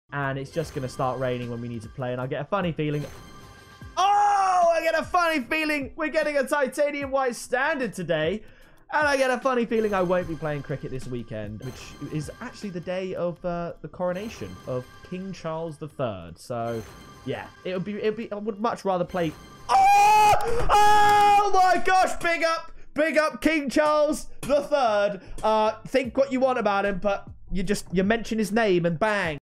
and it's just going to start raining when we need to play, and I get a funny feeling... Oh, I get a funny feeling we're getting a titanium white standard today. And I get a funny feeling I won't be playing cricket this weekend, which is actually the day of the coronation of King Charles III. So, yeah, it would be. I would much rather play. Oh my gosh! Big up, King Charles III. Think what you want about him, but you mention his name and bang.